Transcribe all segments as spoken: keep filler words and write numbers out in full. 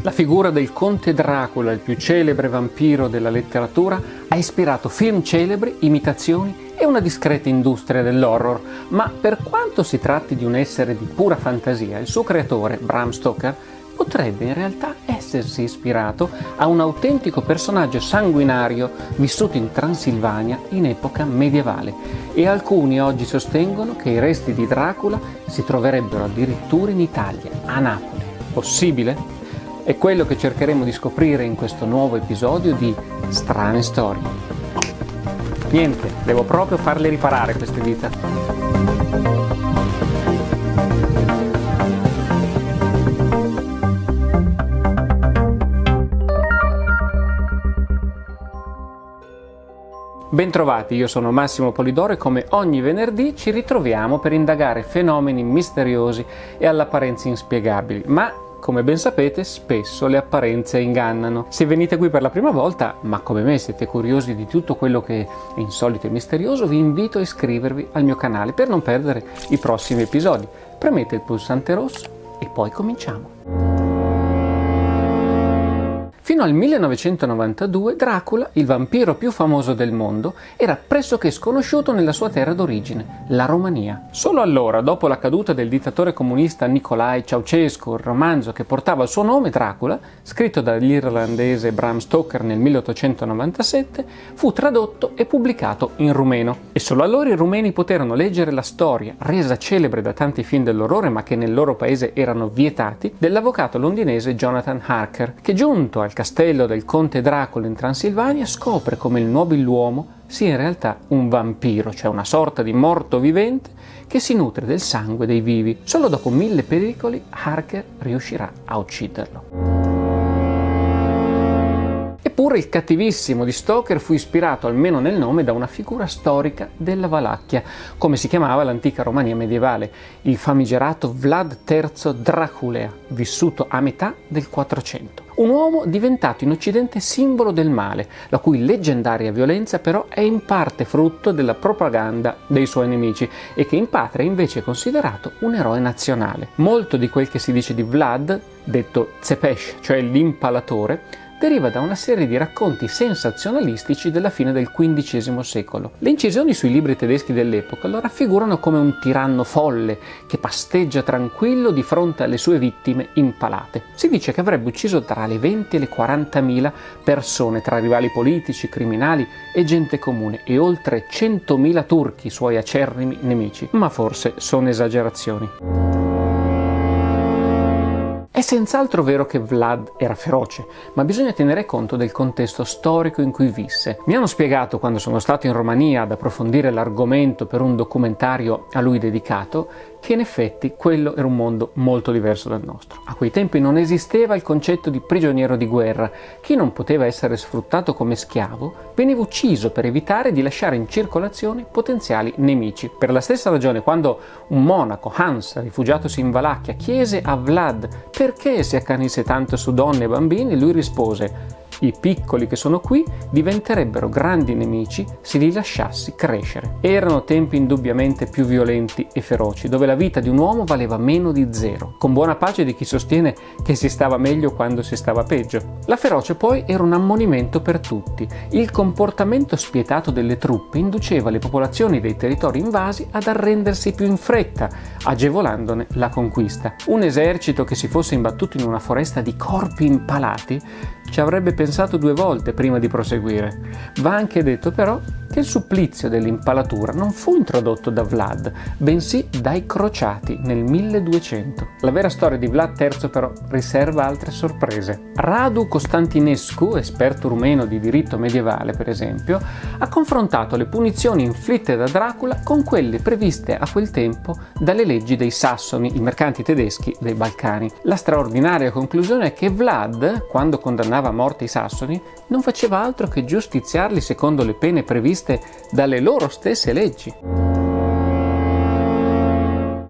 La figura del conte Dracula, il più celebre vampiro della letteratura, ha ispirato film celebri, imitazioni e una discreta industria dell'horror, ma per quanto si tratti di un essere di pura fantasia, il suo creatore, Bram Stoker, potrebbe in realtà essersi ispirato a un autentico personaggio sanguinario vissuto in Transilvania in epoca medievale, e alcuni oggi sostengono che i resti di Dracula si troverebbero addirittura in Italia, a Napoli. Possibile? È quello che cercheremo di scoprire in questo nuovo episodio di Strane Storie. Niente, devo proprio farle riparare queste dita. Bentrovati, io sono Massimo Polidoro e come ogni venerdì ci ritroviamo per indagare fenomeni misteriosi e all'apparenza inspiegabili, ma come ben sapete, spesso le apparenze ingannano. Se venite qui per la prima volta, ma come me siete curiosi di tutto quello che è insolito e misterioso, vi invito a iscrivervi al mio canale per non perdere i prossimi episodi. Premete il pulsante rosso e poi cominciamo. Fino al millenovecentonovantadue Dracula, il vampiro più famoso del mondo, era pressoché sconosciuto nella sua terra d'origine, la Romania. Solo allora, dopo la caduta del dittatore comunista Nicolae Ceausescu, il romanzo che portava il suo nome, Dracula, scritto dall'irlandese Bram Stoker nel milleottocentonovantasette, fu tradotto e pubblicato in rumeno. E solo allora i rumeni poterono leggere la storia, resa celebre da tanti film dell'orrore ma che nel loro paese erano vietati, dell'avvocato londinese Jonathan Harker, che giunto al castello del conte Dracula in Transilvania scopre come il nobiluomo sia in realtà un vampiro, cioè una sorta di morto vivente che si nutre del sangue dei vivi. Solo dopo mille pericoli Harker riuscirà a ucciderlo. Eppure il cattivissimo di Stoker fu ispirato, almeno nel nome, da una figura storica della Valacchia, come si chiamava l'antica Romania medievale, il famigerato Vlad terzo Draculea, vissuto a metà del quattrocento. Un uomo diventato in Occidente simbolo del male, la cui leggendaria violenza però è in parte frutto della propaganda dei suoi nemici e che in patria è invece considerato un eroe nazionale. Molto di quel che si dice di Vlad, detto Țepeș, cioè l'impalatore, deriva da una serie di racconti sensazionalistici della fine del quindicesimo secolo. Le incisioni sui libri tedeschi dell'epoca lo raffigurano come un tiranno folle che pasteggia tranquillo di fronte alle sue vittime impalate. Si dice che avrebbe ucciso tra le venti e le quarantamila persone, tra rivali politici, criminali e gente comune, e oltre centomila turchi, suoi acerrimi nemici. Ma forse sono esagerazioni. È senz'altro vero che Vlad era feroce, ma bisogna tenere conto del contesto storico in cui visse. Mi hanno spiegato, quando sono stato in Romania ad approfondire l'argomento per un documentario a lui dedicato, che in effetti quello era un mondo molto diverso dal nostro. A quei tempi non esisteva il concetto di prigioniero di guerra. Chi non poteva essere sfruttato come schiavo veniva ucciso per evitare di lasciare in circolazione potenziali nemici. Per la stessa ragione, quando un monaco, Hans, rifugiatosi in Valacchia, chiese a Vlad perché si accanisse tanto su donne e bambini, lui rispose: i piccoli che sono qui diventerebbero grandi nemici se li lasciassi crescere. Erano tempi indubbiamente più violenti e feroci, dove la vita di un uomo valeva meno di zero, con buona pace di chi sostiene che si stava meglio quando si stava peggio. La ferocia poi era un ammonimento per tutti. Il comportamento spietato delle truppe induceva le popolazioni dei territori invasi ad arrendersi più in fretta, agevolandone la conquista. Un esercito che si fosse imbattuto in una foresta di corpi impalati ci avrebbe pensato due volte prima di proseguire. Va anche detto però che il supplizio dell'impalatura non fu introdotto da Vlad, bensì dai crociati nel milleduecento. La vera storia di Vlad terzo però riserva altre sorprese. Radu Constantinescu, esperto rumeno di diritto medievale per esempio, ha confrontato le punizioni inflitte da Dracula con quelle previste a quel tempo dalle leggi dei Sassoni, i mercanti tedeschi dei Balcani. La straordinaria conclusione è che Vlad, quando condannava a morte i Sassoni, non faceva altro che giustiziarli secondo le pene previste dalle loro stesse leggi.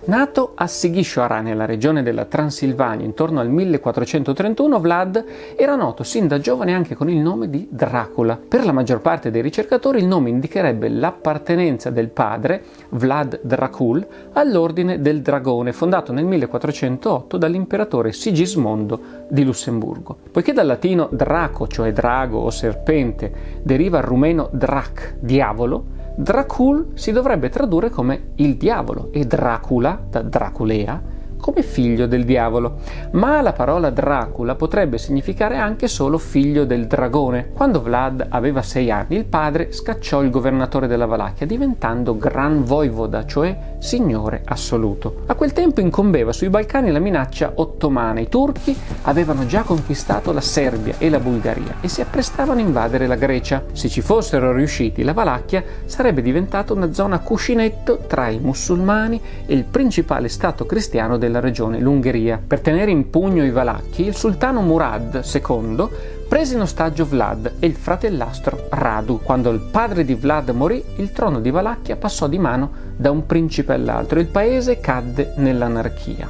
Nato a Sighisoara, nella regione della Transilvania, intorno al millequattrocentotrentuno, Vlad era noto sin da giovane anche con il nome di Dracula. Per la maggior parte dei ricercatori il nome indicherebbe l'appartenenza del padre, Vlad Dracul, all'Ordine del Dragone, fondato nel millequattrocentotto dall'imperatore Sigismondo di Lussemburgo. Poiché dal latino draco, cioè drago o serpente, deriva il rumeno drac, diavolo, Dracul si dovrebbe tradurre come il diavolo e Dracula, da Draculea, come figlio del diavolo, ma la parola Dracula potrebbe significare anche solo figlio del dragone. Quando Vlad aveva sei anni, il padre scacciò il governatore della Valacchia, diventando Gran Voivoda, cioè signore assoluto. A quel tempo incombeva sui Balcani la minaccia ottomana. I turchi avevano già conquistato la Serbia e la Bulgaria e si apprestavano a invadere la Grecia. Se ci fossero riusciti, la Valacchia sarebbe diventata una zona cuscinetto tra i musulmani e il principale stato cristiano della regione, l'Ungheria. Per tenere in pugno i Valacchi, il sultano Murad secondo prese in ostaggio Vlad e il fratellastro Radu. Quando il padre di Vlad morì, il trono di Valacchia passò di mano da un principe all'altro e il paese cadde nell'anarchia.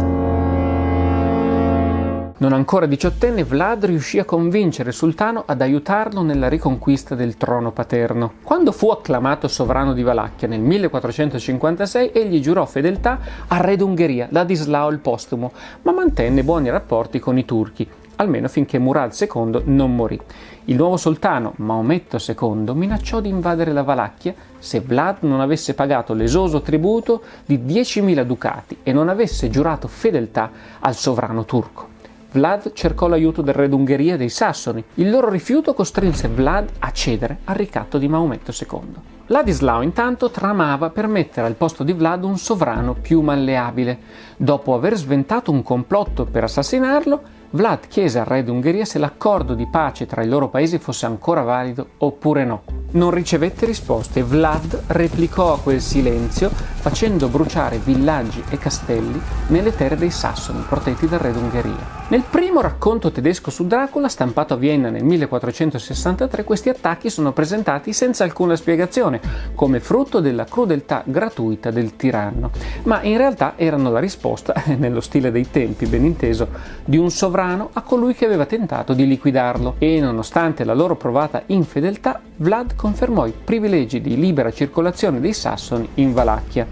Non ancora diciottenne, Vlad riuscì a convincere il sultano ad aiutarlo nella riconquista del trono paterno. Quando fu acclamato sovrano di Valacchia nel millequattrocentocinquantasei, egli giurò fedeltà al re d'Ungheria, Ladislao il Postumo, ma mantenne buoni rapporti con i turchi, almeno finché Murad secondo non morì. Il nuovo sultano, Maometto secondo, minacciò di invadere la Valacchia se Vlad non avesse pagato l'esoso tributo di diecimila ducati e non avesse giurato fedeltà al sovrano turco. Vlad cercò l'aiuto del re d'Ungheria e dei Sassoni. Il loro rifiuto costrinse Vlad a cedere al ricatto di Maometto secondo. Ladislao intanto tramava per mettere al posto di Vlad un sovrano più malleabile. Dopo aver sventato un complotto per assassinarlo, Vlad chiese al re d'Ungheria se l'accordo di pace tra i loro paesi fosse ancora valido oppure no. Non ricevette risposte e Vlad replicò a quel silenzio facendo bruciare villaggi e castelli nelle terre dei Sassoni, protetti dal re d'Ungheria. Nel primo racconto tedesco su Dracula, stampato a Vienna nel millequattrocentosessantatré, questi attacchi sono presentati senza alcuna spiegazione, come frutto della crudeltà gratuita del tiranno, ma in realtà erano la risposta, nello stile dei tempi ben inteso, di un sovrano a colui che aveva tentato di liquidarlo, e nonostante la loro provata infedeltà, Vlad confermò i privilegi di libera circolazione dei Sassoni in Valacchia.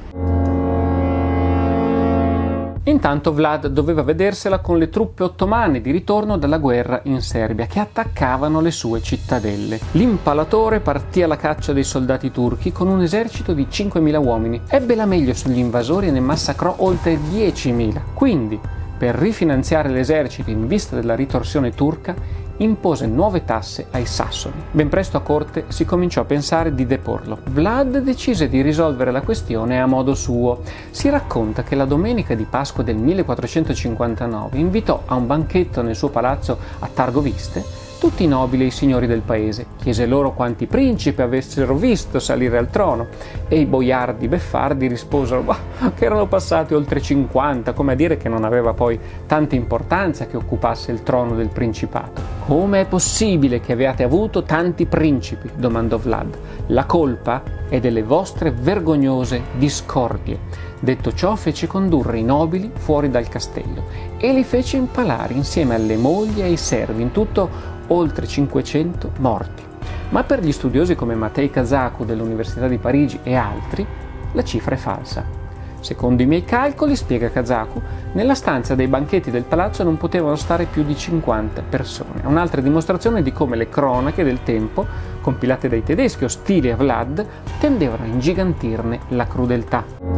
Intanto Vlad doveva vedersela con le truppe ottomane di ritorno dalla guerra in Serbia, che attaccavano le sue cittadelle. L'impalatore partì alla caccia dei soldati turchi con un esercito di cinquemila uomini. Ebbe la meglio sugli invasori e ne massacrò oltre diecimila. Quindi, per rifinanziare l'esercito in vista della ritorsione turca, impose nuove tasse ai Sassoni. Ben presto a corte si cominciò a pensare di deporlo. Vlad decise di risolvere la questione a modo suo. Si racconta che la domenica di Pasqua del millequattrocentocinquantanove invitò a un banchetto nel suo palazzo a Targoviste tutti i nobili e i signori del paese, chiese loro quanti principi avessero visto salire al trono e i boiardi beffardi risposero bah, che erano passati oltre cinquanta, come a dire che non aveva poi tanta importanza che occupasse il trono del principato. «Come è possibile che abbiate avuto tanti principi?» domandò Vlad. «La colpa è delle vostre vergognose discordie». Detto ciò, fece condurre i nobili fuori dal castello e li fece impalare insieme alle mogli e ai servi, in tutto oltre cinquecento morti. Ma per gli studiosi come Matei Kazaku dell'Università di Parigi e altri, la cifra è falsa. Secondo i miei calcoli, spiega Kazaku, nella stanza dei banchetti del palazzo non potevano stare più di cinquanta persone. Un'altra dimostrazione di come le cronache del tempo, compilate dai tedeschi ostili a Vlad, tendevano a ingigantirne la crudeltà.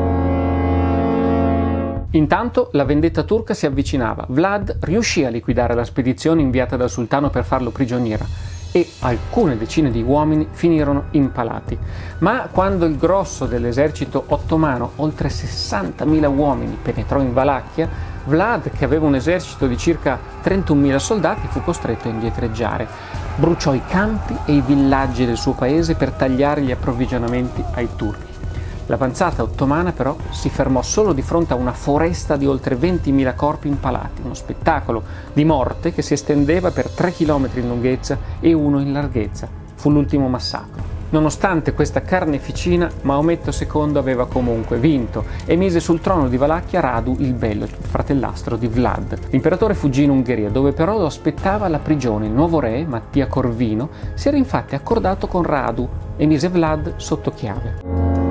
Intanto la vendetta turca si avvicinava. Vlad riuscì a liquidare la spedizione inviata dal sultano per farlo prigioniera e alcune decine di uomini finirono impalati. Ma quando il grosso dell'esercito ottomano, oltre sessantamila uomini, penetrò in Valacchia, Vlad, che aveva un esercito di circa trentunomila soldati, fu costretto a indietreggiare. Bruciò i campi e i villaggi del suo paese per tagliare gli approvvigionamenti ai turchi. L'avanzata ottomana però si fermò solo di fronte a una foresta di oltre ventimila corpi impalati, uno spettacolo di morte che si estendeva per tre chilometri in lunghezza e uno in larghezza. Fu l'ultimo massacro. Nonostante questa carneficina, Maometto secondo aveva comunque vinto e mise sul trono di Valacchia Radu il Bello, il fratellastro di Vlad. L'imperatore fuggì in Ungheria, dove però lo aspettava la prigione. Il nuovo re, Mattia Corvino, si era infatti accordato con Radu e mise Vlad sotto chiave.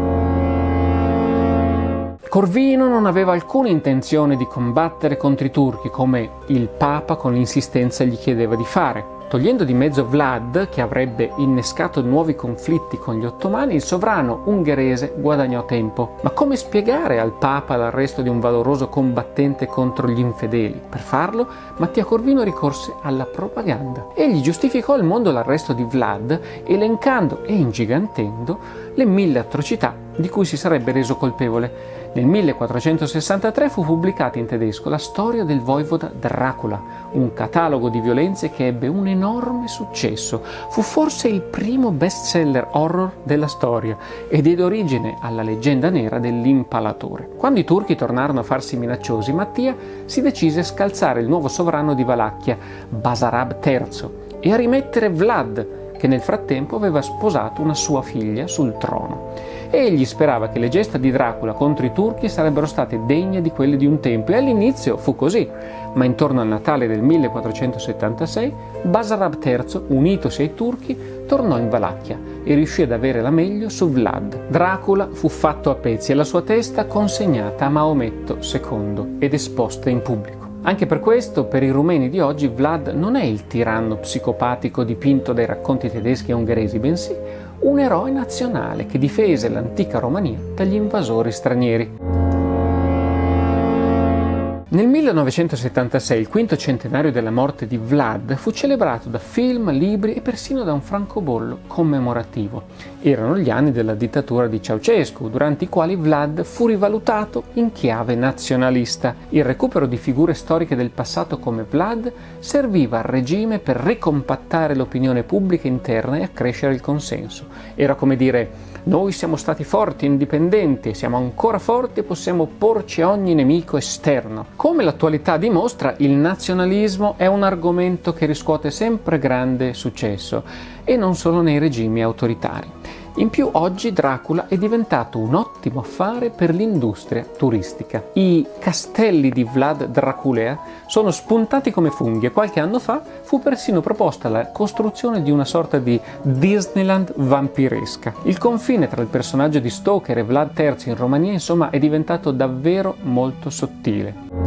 Corvino non aveva alcuna intenzione di combattere contro i turchi, come il Papa con insistenza gli chiedeva di fare. Togliendo di mezzo Vlad, che avrebbe innescato nuovi conflitti con gli ottomani, il sovrano ungherese guadagnò tempo. Ma come spiegare al Papa l'arresto di un valoroso combattente contro gli infedeli? Per farlo, Mattia Corvino ricorse alla propaganda. Egli giustificò al mondo l'arresto di Vlad, elencando e ingigantendo le mille atrocità di cui si sarebbe reso colpevole. Nel millequattrocentosessantatré fu pubblicata in tedesco La storia del voivoda Dracula, un catalogo di violenze che ebbe un enorme successo. Fu forse il primo bestseller horror della storia e diede origine alla leggenda nera dell'impalatore. Quando i turchi tornarono a farsi minacciosi, Mattia si decise a scalzare il nuovo sovrano di Valacchia, Basarab terzo, e a rimettere Vlad, che nel frattempo aveva sposato una sua figlia sul trono. Egli sperava che le gesta di Dracula contro i turchi sarebbero state degne di quelle di un tempo, e all'inizio fu così, ma intorno al Natale del millequattrocentosettantasei Basarab terzo, unitosi ai turchi, tornò in Valacchia e riuscì ad avere la meglio su Vlad. Dracula fu fatto a pezzi e la sua testa consegnata a Maometto secondo ed esposta in pubblico. Anche per questo, per i rumeni di oggi, Vlad non è il tiranno psicopatico dipinto dai racconti tedeschi e ungheresi, bensì un eroe nazionale che difese l'antica Romania dagli invasori stranieri. Nel millenovecentosettantasei, il quinto centenario della morte di Vlad, fu celebrato da film, libri e persino da un francobollo commemorativo. Erano gli anni della dittatura di Ceausescu, durante i quali Vlad fu rivalutato in chiave nazionalista. Il recupero di figure storiche del passato come Vlad serviva al regime per ricompattare l'opinione pubblica interna e accrescere il consenso. Era come dire: noi siamo stati forti e indipendenti, siamo ancora forti e possiamo opporci a ogni nemico esterno. Come l'attualità dimostra, il nazionalismo è un argomento che riscuote sempre grande successo, e non solo nei regimi autoritari. In più, oggi Dracula è diventato un ottimo affare per l'industria turistica. I castelli di Vlad Draculea sono spuntati come funghi e qualche anno fa fu persino proposta la costruzione di una sorta di Disneyland vampiresca. Il confine tra il personaggio di Stoker e Vlad terzo in Romania, insomma, è diventato davvero molto sottile.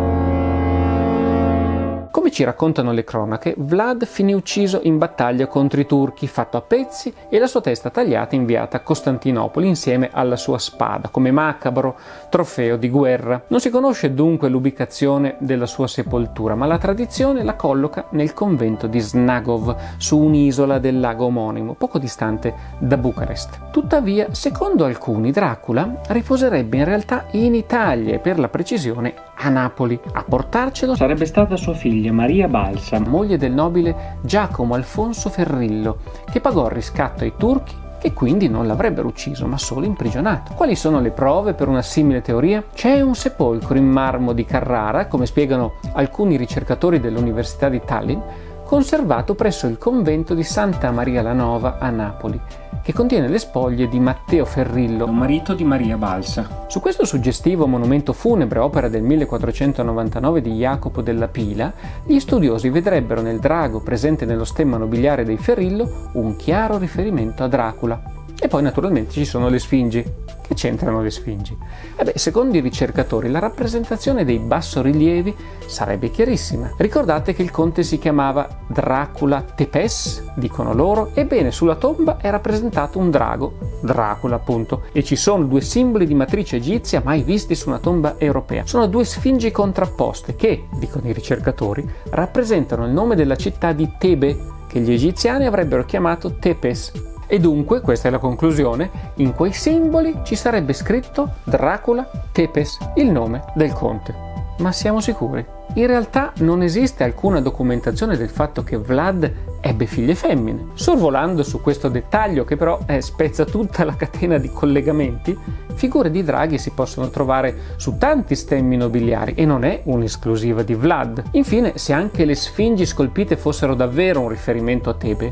Come ci raccontano le cronache, Vlad finì ucciso in battaglia contro i turchi, fatto a pezzi, e la sua testa tagliata inviata a Costantinopoli insieme alla sua spada, come macabro trofeo di guerra. Non si conosce dunque l'ubicazione della sua sepoltura, ma la tradizione la colloca nel convento di Snagov, su un'isola del lago omonimo, poco distante da Bucarest. Tuttavia, secondo alcuni, Dracula riposerebbe in realtà in Italia, e per la precisione a Napoli. A portarcelo sarebbe stata sua figlia Maria Balsa, moglie del nobile Giacomo Alfonso Ferrillo, che pagò il riscatto ai turchi, che quindi non l'avrebbero ucciso ma solo imprigionato. Quali sono le prove per una simile teoria? C'è un sepolcro in marmo di Carrara, come spiegano alcuni ricercatori dell'Università di Tallinn, conservato presso il convento di Santa Maria la Nova a Napoli, che contiene le spoglie di Matteo Ferrillo, marito di Maria Balsa. Su questo suggestivo monumento funebre, opera del millequattrocentonovantanove di Jacopo della Pila, gli studiosi vedrebbero nel drago presente nello stemma nobiliare dei Ferrillo un chiaro riferimento a Dracula. E poi naturalmente ci sono le Sfingi. Che c'entrano le Sfingi? Eh beh, secondo i ricercatori la rappresentazione dei bassorilievi sarebbe chiarissima. Ricordate che il conte si chiamava Dracula Tepes, dicono loro? Ebbene, sulla tomba è rappresentato un drago, Dracula appunto, e ci sono due simboli di matrice egizia mai visti su una tomba europea. Sono due Sfingi contrapposte che, dicono i ricercatori, rappresentano il nome della città di Tebe, che gli egiziani avrebbero chiamato Tepes. E dunque, questa è la conclusione, in quei simboli ci sarebbe scritto Dracula Tepes, il nome del conte. Ma siamo sicuri? In realtà non esiste alcuna documentazione del fatto che Vlad ebbe figlie femmine. Sorvolando su questo dettaglio, che però eh, spezza tutta la catena di collegamenti, figure di draghi si possono trovare su tanti stemmi nobiliari e non è un'esclusiva di Vlad. Infine, se anche le Sfingi scolpite fossero davvero un riferimento a Tebe,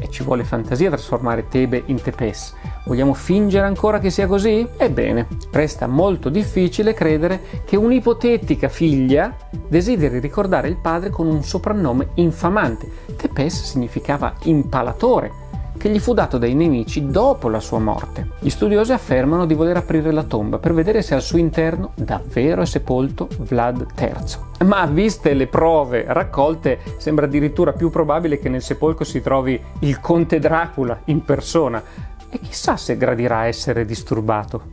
e ci vuole fantasia a trasformare Tebe in Tepes. Vogliamo fingere ancora che sia così? Ebbene, resta molto difficile credere che un'ipotetica figlia desideri ricordare il padre con un soprannome infamante. Tepes significava impalatore, che gli fu dato dai nemici dopo la sua morte. Gli studiosi affermano di voler aprire la tomba per vedere se al suo interno davvero è sepolto Vlad terzo. Ma viste le prove raccolte, sembra addirittura più probabile che nel sepolcro si trovi il conte Dracula in persona. E chissà se gradirà essere disturbato.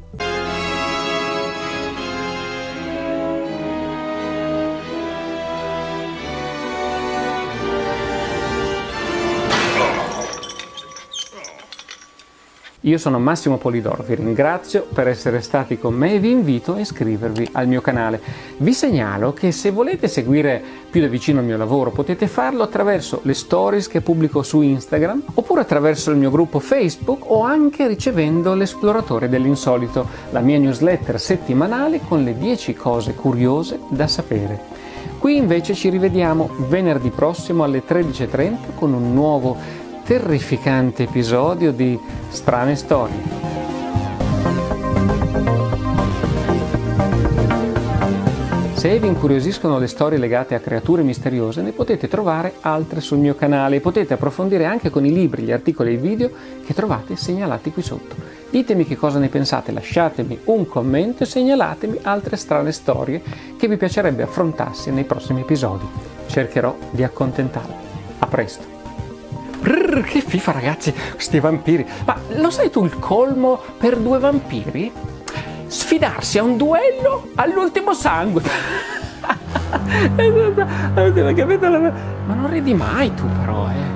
Io sono Massimo Polidoro, vi ringrazio per essere stati con me e vi invito a iscrivervi al mio canale. Vi segnalo che se volete seguire più da vicino il mio lavoro potete farlo attraverso le stories che pubblico su Instagram, oppure attraverso il mio gruppo Facebook, o anche ricevendo l'Esploratore dell'Insolito, la mia newsletter settimanale con le dieci cose curiose da sapere. Qui invece ci rivediamo venerdì prossimo alle tredici e trenta con un nuovo terrificante episodio di Strane Storie. Se vi incuriosiscono le storie legate a creature misteriose, ne potete trovare altre sul mio canale e potete approfondire anche con i libri, gli articoli e i video che trovate segnalati qui sotto. Ditemi che cosa ne pensate, lasciatemi un commento e segnalatemi altre strane storie che vi piacerebbe affrontarsi nei prossimi episodi. Cercherò di accontentarvi. A presto! Brrr, che fifa ragazzi, questi vampiri. Ma lo sai tu il colmo per due vampiri? Sfidarsi a un duello all'ultimo sangue. Ma non ridi mai tu però, eh.